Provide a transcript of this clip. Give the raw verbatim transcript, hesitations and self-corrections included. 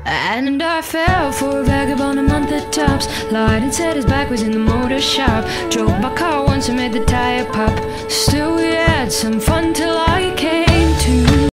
And I fell for a vagabond a month at tops. Lied and said his back was in the motor shop. Drove my car once and made the tire pop. Still we